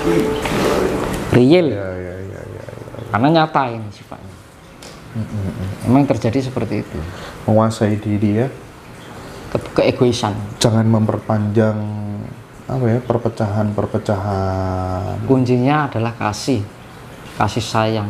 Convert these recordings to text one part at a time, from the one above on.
real. Ya. Karena nyata ini sifatnya. Memang terjadi seperti itu. Menguasai diri ya. Keegoisan. Jangan memperpanjang apa ya, perpecahan. Kuncinya adalah kasih sayang.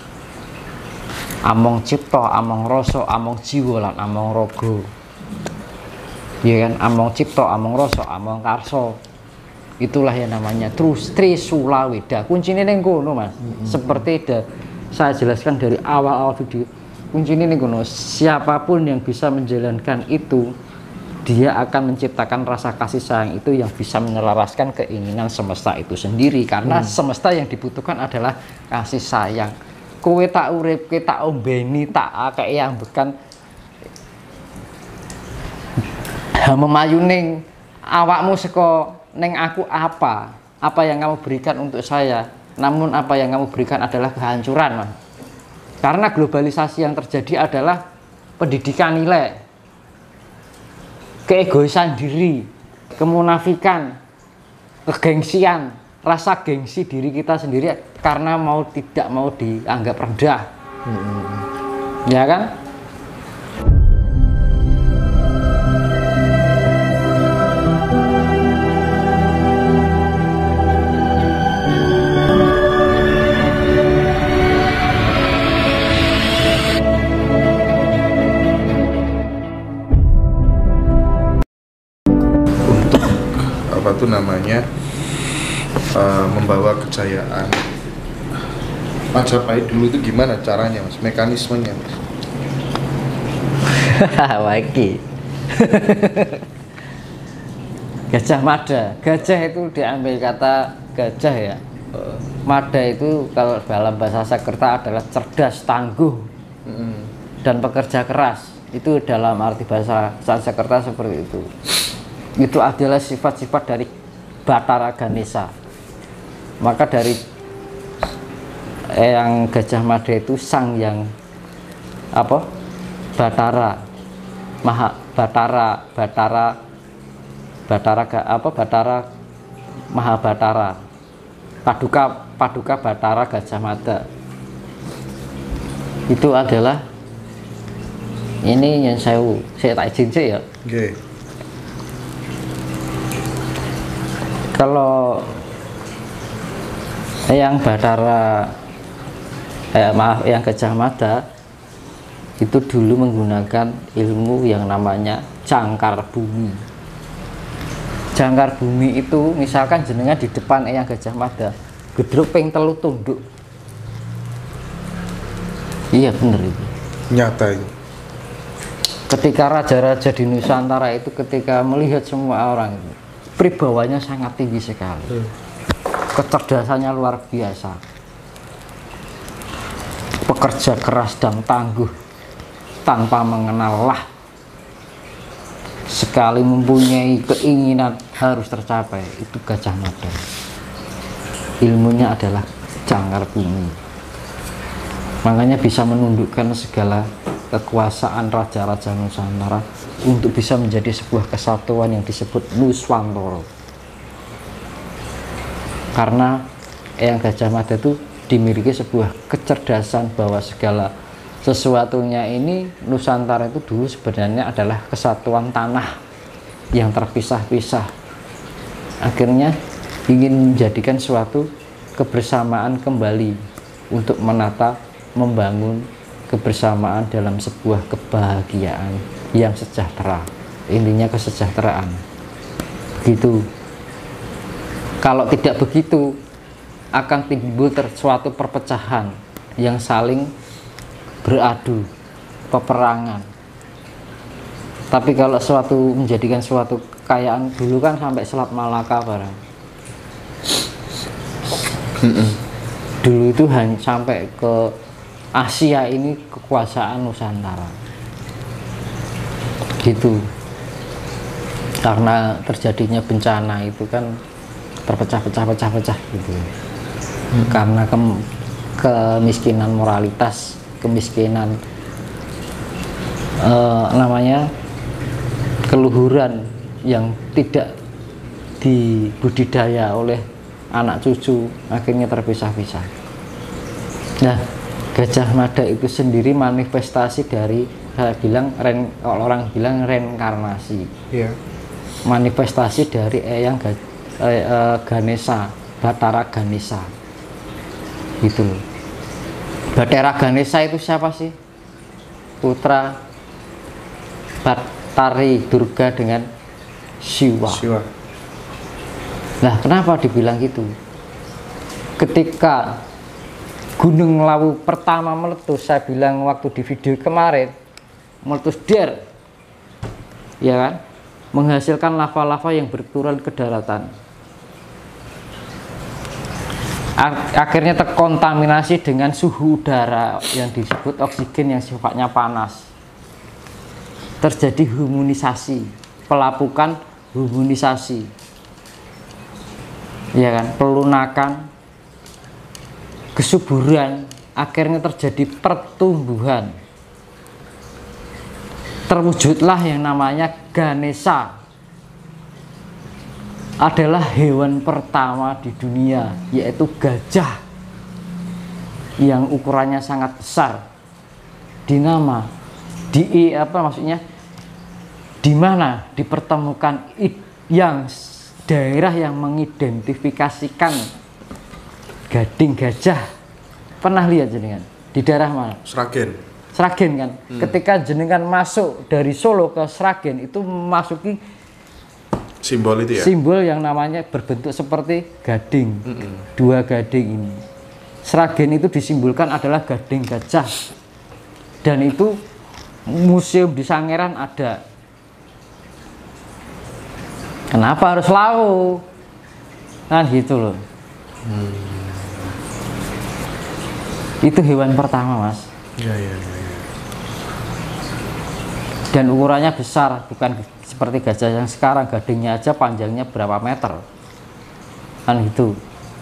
Among cipta, among rasa, among jiwa lan among raga. Ya kan, among cipta, among rasa, among karsa. Itulah yang namanya Trisula Weda. Kuncinya ning kono, Mas. Seperti saya jelaskan dari awal video. Kuncinya ning kono, siapapun yang bisa menjalankan itu, dia akan menciptakan rasa kasih sayang itu yang bisa menyelaraskan keinginan semesta itu sendiri. Karena semesta yang dibutuhkan adalah kasih sayang. Kowe tak urip, kowe tak ombeni, tak akeh yang bukan memayuning awakmu seko neng aku apa yang kamu berikan untuk saya, namun apa yang kamu berikan adalah kehancuran, Mas. Karena globalisasi yang terjadi adalah pendidikan nilai, keegoisan diri, kemunafikan, kegengsian, rasa gengsi diri kita sendiri karena tidak mau dianggap rendah. Ya kan? Untuk apa tuh namanya, membawa kejayaan Majapahit dulu itu gimana caranya, Mas? Mekanismenya, Mas? Waki. Gajah Mada. Gajah itu diambil kata gajah ya. Mada itu kalau dalam bahasa Sanskerta adalah cerdas, tangguh, dan pekerja keras. Itu dalam arti bahasa Sanskerta seperti itu. Itu adalah sifat-sifat dari Batara Ganesha. Maka dari yang Gajah Mada itu sang yang apa? Batara Mahabatara. Paduka Batara Gajah Mada. Itu adalah ini yang saya tak izin sih ya. Okay. Kalau yang Batara yang Gajah Mada itu dulu menggunakan ilmu yang namanya jangkar bumi. Jangkar bumi itu misalkan jenengan di depan yang Gajah Mada, gedruk ping telu tunduk. Iya bener itu. Nyata itu. Ketika raja-raja di Nusantara itu ketika melihat semua orang itu, pribawanya sangat tinggi sekali. Kecerdasannya luar biasa. Pekerja keras dan tangguh tanpa mengenal lelah. Sekali mempunyai keinginan harus tercapai, itu Gajah Mada. Ilmunya adalah jangkar bumi. Makanya bisa menundukkan segala kekuasaan raja-raja Nusantara untuk bisa menjadi sebuah kesatuan yang disebut Nuswantara. Karena Eyang Gajah Mada itu dimiliki sebuah kecerdasan bahwa segala sesuatunya ini Nusantara itu dulu sebenarnya adalah kesatuan tanah yang terpisah-pisah. Akhirnya ingin menjadikan suatu kebersamaan kembali untuk menata, membangun kebersamaan dalam sebuah kebahagiaan yang sejahtera. Intinya kesejahteraan. Begitu. Kalau tidak begitu, akan timbul suatu perpecahan yang saling beradu, peperangan. Tapi kalau menjadikan suatu kekayaan, dulu kan sampai Selat Malaka barang. Dulu itu hanya sampai ke Asia ini kekuasaan Nusantara. Gitu. Karena terjadinya bencana itu kan terpecah-pecah gitu. Karena kemiskinan moralitas, kemiskinan namanya keluhuran yang tidak dibudidaya oleh anak cucu, akhirnya terpisah-pisah. Nah, Gajah Mada itu sendiri manifestasi dari, saya bilang, kalau orang bilang reinkarnasi. Iya. Manifestasi dari Eyang Ganesha, Bathara Ganesha. Gitu loh. Bathara Ganesha itu siapa sih? Putra Bathari Durga dengan Siwa. Nah, kenapa dibilang gitu? Ketika Gunung Lawu pertama meletus, saya bilang waktu di video kemarin, meletus der, ya kan, menghasilkan lava-lava yang berturun ke daratan. Akhirnya terkontaminasi dengan suhu udara yang disebut oksigen yang sifatnya panas. Terjadi humunisasi, pelapukan humunisasi, ya kan, pelunakan, kesuburan, akhirnya terjadi pertumbuhan. Terwujudlah yang namanya Ganesha. Adalah hewan pertama di dunia, yaitu gajah yang ukurannya sangat besar. Di mana dipertemukan yang daerah yang mengidentifikasikan gading gajah. Pernah lihat jenengan di daerah mana? Sragen kan. Ketika jenengan masuk dari Solo ke Sragen, itu memasuki simbol itu ya? Simbol yang namanya berbentuk seperti gading. Dua gading ini. Sragen itu disimbolkan adalah gading gajah. Dan itu museum di Sangiran ada. Kenapa harus Lawu? Kan gitu loh. Itu hewan pertama, Mas. Iya. Dan ukurannya besar, bukan seperti gajah yang sekarang, gadingnya aja panjangnya berapa meter, kan gitu.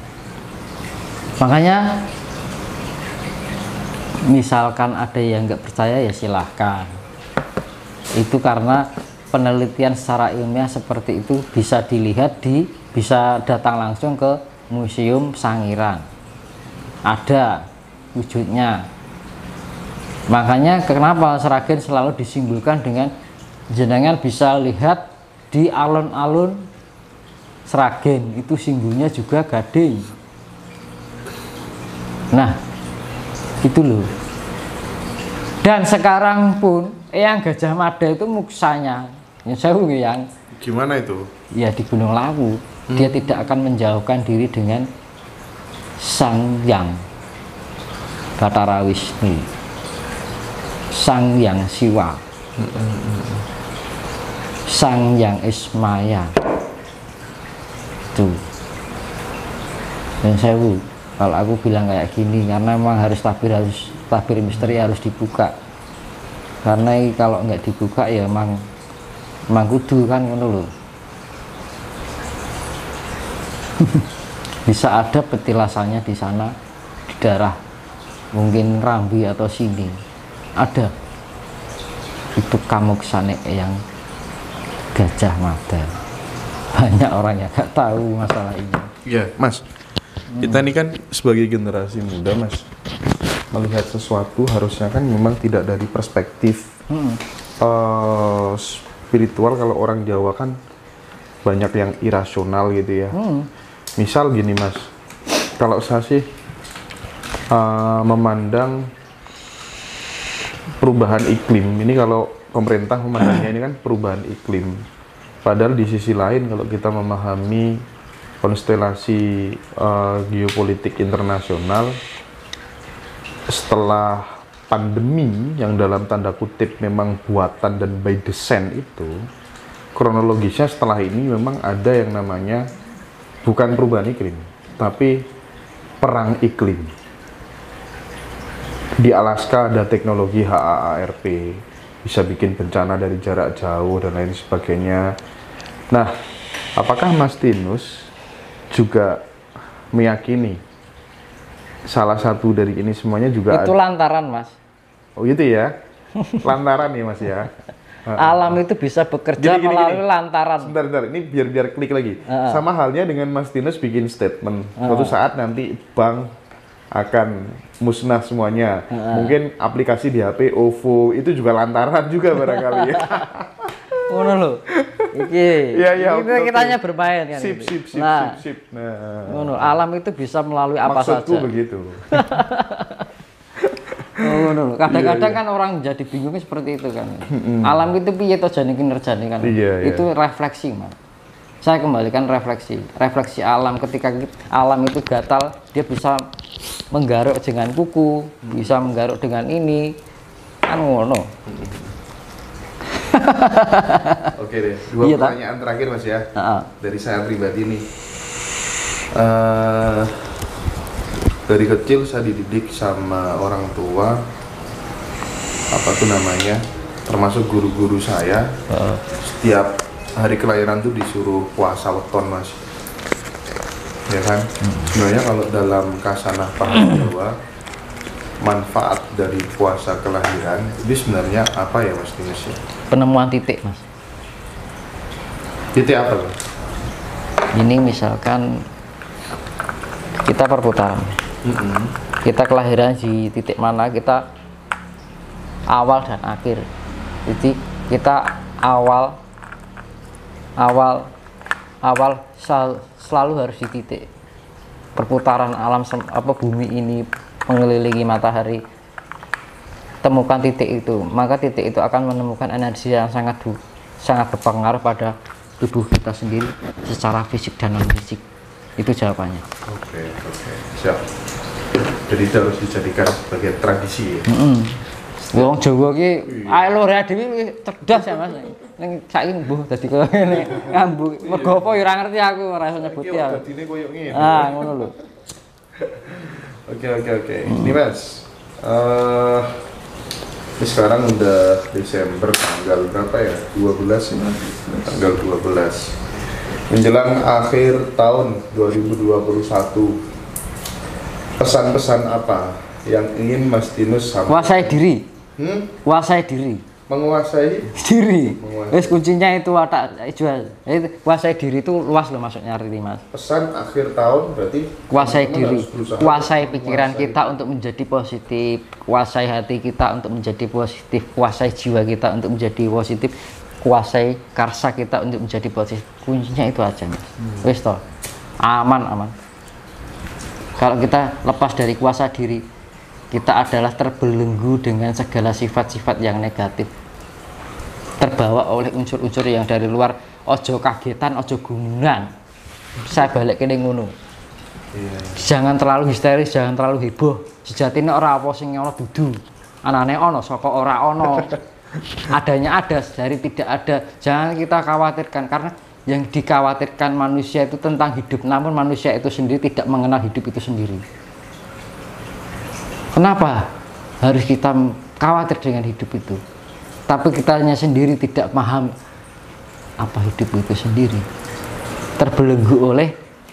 Makanya misalkan ada yang nggak percaya ya silahkan, itu karena penelitian secara ilmiah seperti itu bisa dilihat bisa datang langsung ke Museum Sangiran, ada wujudnya. Makanya kenapa Sragen selalu disimbolkan dengan, jenengan bisa lihat di alun-alun Sragen itu simbolnya juga gading. Nah, itu loh. Dan sekarang pun Eyang Gajah Mada itu muksanya, yang gimana itu? Ya di Gunung Lawu. Dia tidak akan menjauhkan diri dengan Sang Hyang Bathara Wisnu, Sang Hyang Siwa, Sang Hyang Ismaya. Tuh. Dan sewu, kalau aku bilang kayak gini karena memang harus tabir misteri harus dibuka. Karena kalau nggak dibuka ya emang kudu kan ngono lho. Bisa ada petilasannya di sana, di daerah mungkin Rambi atau sini ada. Itu kamuksane yang Gajah Mada. Banyak orang yang nggak tahu masalah ini. Iya, Mas. Kita ini kan sebagai generasi muda, Mas, melihat sesuatu harusnya kan memang tidak dari perspektif spiritual. Kalau orang Jawa kan banyak yang irasional gitu ya. Misal gini, Mas, kalau saya sih memandang perubahan iklim ini, kalau pemerintah memandangnya ini kan perubahan iklim, padahal di sisi lain kalau kita memahami konstelasi geopolitik internasional setelah pandemi yang dalam tanda kutip memang buatan dan by design itu, kronologisnya setelah ini memang ada yang namanya bukan perubahan iklim tapi perang iklim. Di Alaska ada teknologi HAARP, bisa bikin bencana dari jarak jauh dan lain sebagainya. Nah, apakah Mas Tinus juga meyakini salah satu dari ini semuanya juga itu lantaran, Mas? Oh gitu ya, lantaran ya, Mas ya. Alam itu bisa bekerja melalui lantaran. Sebentar, ini biar klik lagi. Sama halnya dengan Mas Tinus bikin statement. Suatu saat nanti bank akan musnah semuanya. Mungkin aplikasi di HP, OVO itu juga lantaran juga barangkali ya. Ngono lho. Iki. Kita hanya bermain kan. Sip. Nah, ngono. Alam itu bisa melalui apa Maksudku saja. begitu. Ngono lho. Kadang-kadang kan orang jadi bingungnya seperti itu kan. Alam itu piye to jane kinerjane kan. Itu refleksi, Mas. Saya kembalikan refleksi alam. Ketika alam itu gatal, dia bisa menggaruk dengan kuku, bisa menggaruk dengan ini, kan ngono. Oke deh, dua pertanyaan terakhir Mas ya, dari saya pribadi nih. Dari kecil saya dididik sama orang tua, apa tuh namanya, termasuk guru-guru saya, setiap hari kelahiran tuh disuruh puasa weton Mas, ya kan? Sebenarnya kalau dalam kasanah paham Jawa, manfaat dari puasa kelahiran itu sebenarnya apa ya Mas Tinus ya? Penemuan titik, Mas. Titik apa Mas? Ini misalkan kita perputaran, kita kelahiran di titik mana, kita awal dan akhir. Jadi kita awal selalu harus di titik perputaran alam bumi ini mengelilingi matahari. Temukan titik itu, maka titik itu akan menemukan energi yang sangat berpengaruh pada tubuh kita sendiri secara fisik dan non fisik. Itu jawabannya. Oke, siap. Jadi itu harus dijadikan sebagai tradisi ya. Wong Jawa ki ae lho ra dhewe cerdas ya Mas. Ning saiki mbuh dadi koyo ngene ngambu. Mergo apa ya ora ngerti aku, ora iso nyebuti ya. Dadine koyo ngene. Ngono lho. Oke. Ini Mas. Ini sekarang udah Desember tanggal berapa ya? 12 ya. Tanggal 12. Menjelang akhir tahun 2021. Pesan-pesan apa yang ingin Mas Tinus sampaikan? Kuasai diri. Kuasai diri. Menguasai diri. Wis kuncinya itu watak jual. Kuasai diri itu luas loh maksudnya Riri Mas. Pesan akhir tahun berarti kuasai diri, kuasai pikiran kita untuk menjadi positif, kuasai hati kita untuk menjadi positif, kuasai jiwa kita untuk menjadi positif, kuasai karsa kita untuk menjadi positif. Kuncinya itu aja Mas. Wis toh. Aman. Kalau kita lepas dari kuasa diri, kita adalah terbelenggu dengan segala sifat-sifat yang negatif, terbawa oleh unsur-unsur yang dari luar. Ojo kagetan, ojo gumunan. Saya balik ke ngono. Jangan terlalu histeris, jangan terlalu heboh. Sejatinya ora apa sing ana dudu. Anane ana saka ora ana. Adanya ada, dari tidak ada. Jangan kita khawatirkan, karena yang dikhawatirkan manusia itu tentang hidup, namun manusia itu sendiri tidak mengenal hidup itu sendiri. Kenapa harus kita khawatir dengan hidup itu? Tapi kitanya sendiri tidak paham apa hidup itu sendiri. Terbelenggu oleh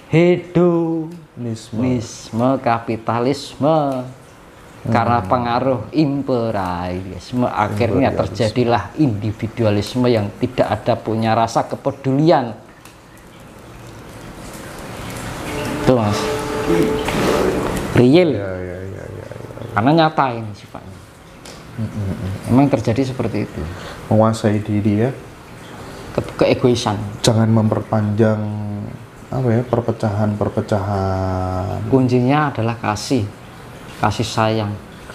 hedonisme, kapitalisme, karena pengaruh imperialisme, akhirnya terjadilah individualisme yang tidak ada punya rasa kepedulian. Itu Mas, real. Karena nyata ini sifatnya. Memang terjadi seperti itu. Menguasai diri ya. Keegoisan. Jangan memperpanjang perpecahan. Kuncinya adalah kasih sayang.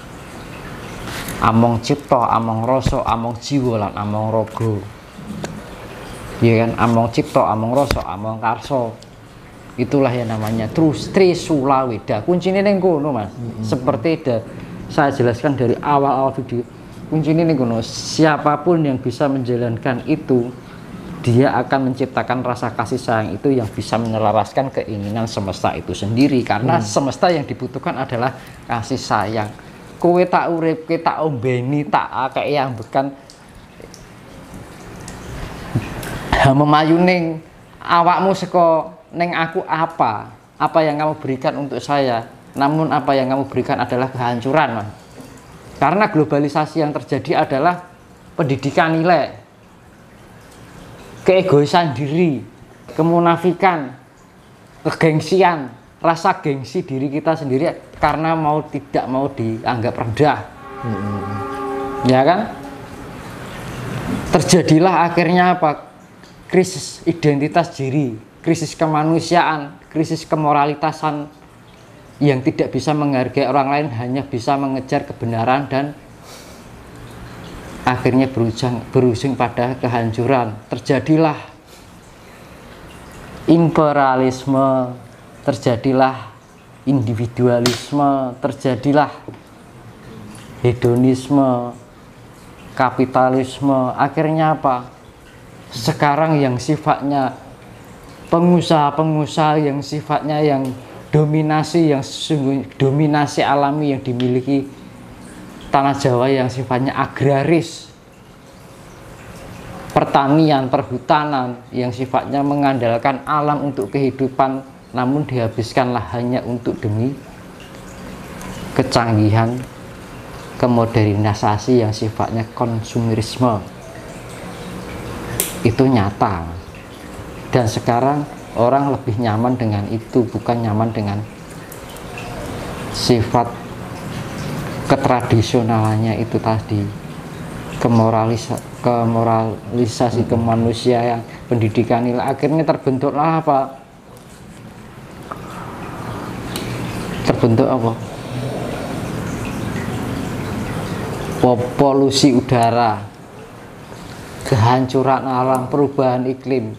Among cipta, among rasa, among jiwa lan among raga. Ya kan, among cipta, among rasa, among karsa. Itulah yang namanya Trisula Weda. Kuncinya ning kono Mas. Seperti saya jelaskan dari awal video. Kuncinya ning kono, siapapun yang bisa menjalankan itu, dia akan menciptakan rasa kasih sayang itu yang bisa menyelaraskan keinginan semesta itu sendiri. Karena semesta yang dibutuhkan adalah kasih sayang. Kowe tak uripke, tak ombeni, tak akeh yang bekan memayuning awakmu saka neng aku apa yang kamu berikan untuk saya, namun apa yang kamu berikan adalah kehancuran Mas. Karena globalisasi yang terjadi adalah pendidikan nilai. keegoisan diri, kemunafikan, kegengsian, rasa gengsi diri kita sendiri karena tidak mau dianggap rendah. Ya kan? Terjadilah akhirnya apa? Krisis identitas diri, krisis kemanusiaan, krisis kemoralitasan yang tidak bisa menghargai orang lain, hanya bisa mengejar kebenaran dan akhirnya berujung pada kehancuran. Terjadilah imperialisme, terjadilah individualisme, terjadilah hedonisme, kapitalisme. Akhirnya apa? Sekarang yang sifatnya pengusaha-pengusaha yang sifatnya yang dominasi, yang sesungguhnya dominasi alami yang dimiliki tanah Jawa yang sifatnya agraris, pertanian, perhutanan yang sifatnya mengandalkan alam untuk kehidupan, namun dihabiskanlah hanya untuk demi kecanggihan, kemodernisasi yang sifatnya konsumerisme. Itu nyata. Dan sekarang orang lebih nyaman dengan itu, bukan nyaman dengan sifat ketradisionalannya itu tadi, kemoralisasi kemanusiaan, pendidikan nilai. Akhirnya terbentuklah apa? Terbentuk apa? Polusi udara, kehancuran alam, perubahan iklim.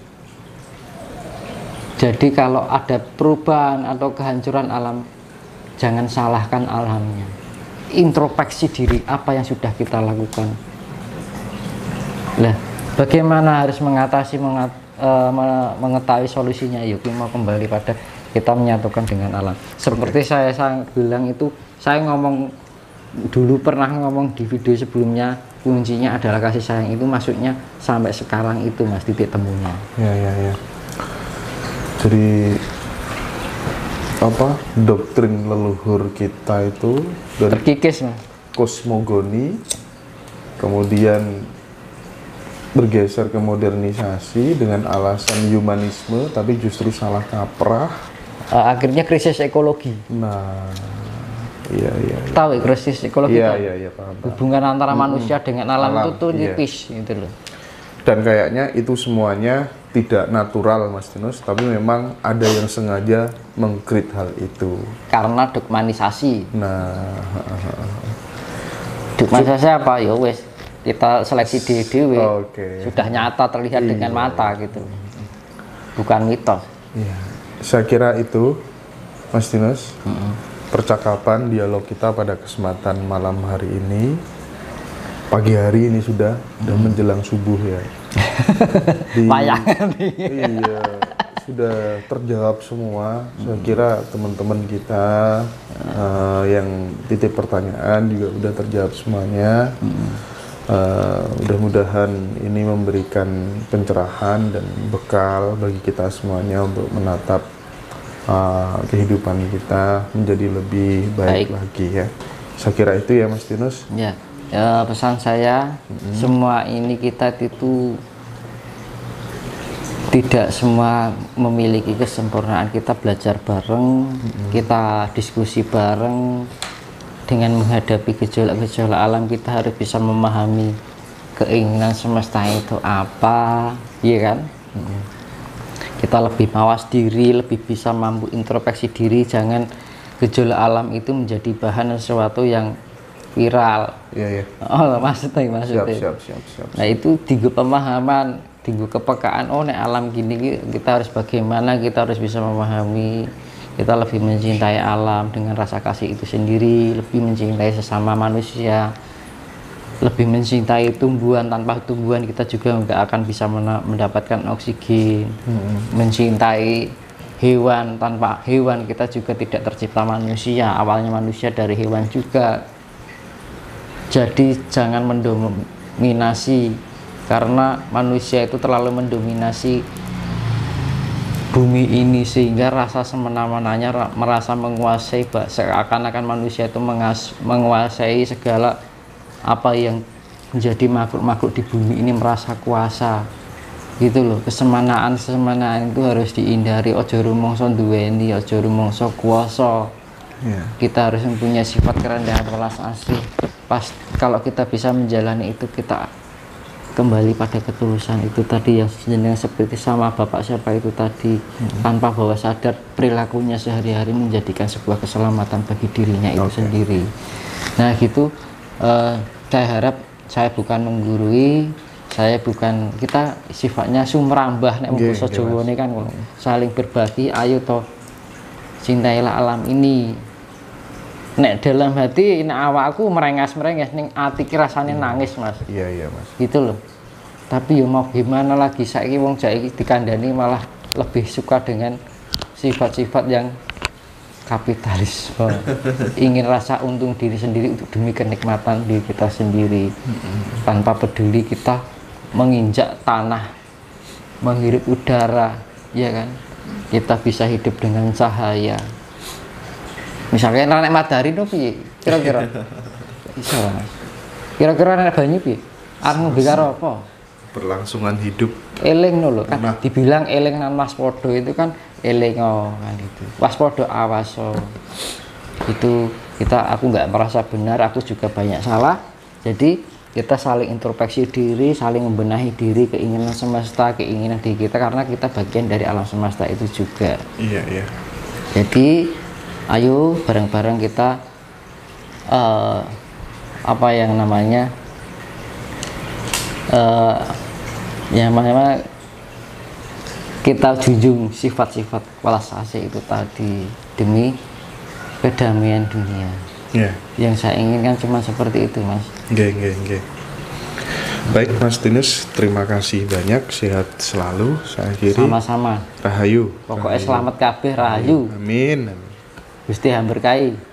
Jadi kalau ada perubahan atau kehancuran alam, jangan salahkan alamnya. Introspeksi diri, apa yang sudah kita lakukan. Nah, bagaimana harus mengatasi, mengetahui solusinya? Yuk, mau kembali pada kita menyatukan dengan alam. Seperti saya bilang itu, saya ngomong dulu, pernah ngomong di video sebelumnya, kuncinya adalah kasih sayang. Itu maksudnya sampai sekarang itu Mas titik temunya. Ya. Jadi apa, doktrin leluhur kita itu dari terkikis, Mas. Kosmogoni, kemudian bergeser ke modernisasi dengan alasan humanisme, tapi justru salah kaprah. Akhirnya krisis ekologi. Nah, iya. Tahu ya, krisis ekologi? Iya, paham. Hubungan antara manusia dengan alam itu tuh nipis gitu loh. Dan kayaknya itu semuanya tidak natural, Mas Tinus, tapi memang ada yang sengaja mengkrit hal itu. Karena dogmanisasi. Nah, dogmanisasi apa? Ya wes, kita seleksi diri okay. Sudah nyata terlihat dengan mata gitu. Bukan mitos. Iya. Saya kira itu, Mas Tinus, percakapan dialog kita pada kesempatan malam hari ini. Pagi hari ini sudah menjelang subuh ya. Payah. Iya, sudah terjawab semua. Saya kira teman-teman kita yang titip pertanyaan juga sudah terjawab semuanya. Mudah-mudahan ini memberikan pencerahan dan bekal bagi kita semuanya untuk menatap kehidupan kita menjadi lebih baik lagi ya. Saya kira itu ya, Mas Tinus. Ya. Pesan saya, semua ini kita itu tidak semua memiliki kesempurnaan. Kita belajar bareng, kita diskusi bareng. Dengan menghadapi gejolak-gejolak alam, kita harus bisa memahami keinginan semesta itu apa, iya kan? Kita lebih mawas diri, lebih bisa mampu introspeksi diri. Jangan gejolak alam itu menjadi bahan sesuatu yang viral. Iya. Oh, maksudnya. Siap. Nah, itu tinggu pemahaman, tinggu kepekaan. Oh, nek alam gini kita harus bagaimana, kita harus bisa memahami. Kita lebih mencintai alam dengan rasa kasih itu sendiri, lebih mencintai sesama manusia, lebih mencintai tumbuhan. Tanpa tumbuhan kita juga nggak akan bisa mendapatkan oksigen. Mencintai hewan, tanpa hewan kita juga tidak tercipta manusia. Awalnya manusia dari hewan juga. Jadi jangan mendominasi, karena manusia itu terlalu mendominasi bumi ini sehingga rasa semena-menanya, merasa menguasai, seakan-akan manusia itu menguasai segala apa yang menjadi makhluk-makhluk di bumi ini, merasa kuasa. gitu loh. Kesemanaan itu harus dihindari. Ojo rumangsa duweni, ojo rumangsa kuwasa. Kita harus mempunyai sifat kerendahan welas asih. Pas kalau kita bisa menjalani itu, kita kembali pada ketulusan itu tadi, yang seperti sama bapak siapa itu tadi, tanpa bawah sadar perilakunya sehari-hari menjadikan sebuah keselamatan bagi dirinya itu sendiri. Nah gitu, saya harap saya bukan menggurui, kita sifatnya sumrambah nek basa Jawa ini kan saling berbagi. Ayo toh cintailah alam ini. Nek dalam hati, nek awakku merengas ning ati ki rasane nangis, Mas. Iya, Mas. Gitu loh. Tapi ya mau gimana lagi, saiki wong saiki dikandani malah lebih suka dengan sifat-sifat yang kapitalis. Ingin rasa untung diri sendiri untuk demi kenikmatan diri kita sendiri. Tanpa peduli kita menginjak tanah, menghirup udara, ya kan? Kita bisa hidup dengan cahaya. Misalnya nek matahari no piye? Kira-kira. Iso, Mas. Kira-kira nek banyu piye? Arep ngombe karo apa? Berlangsungan hidup. Eling no lho, kan dibilang eling nang waspada itu kan eling kan itu. Waspada awaso. Itu aku nggak merasa benar, aku juga banyak salah. Jadi kita saling introspeksi diri, saling membenahi diri, keinginan semesta, keinginan diri kita, karena kita bagian dari alam semesta itu juga. Iya. Jadi ayo bareng-bareng kita apa yang namanya kita junjung sifat-sifat welas asih itu tadi demi kedamaian dunia. Yang saya inginkan cuma seperti itu, Mas. Nggih. Baik, Mas Tinus, terima kasih banyak, sehat selalu. Saya akhiri. Sama-sama. Rahayu. Pokoknya selamat kabeh, rahayu. Amin. Gusti hamberkahi.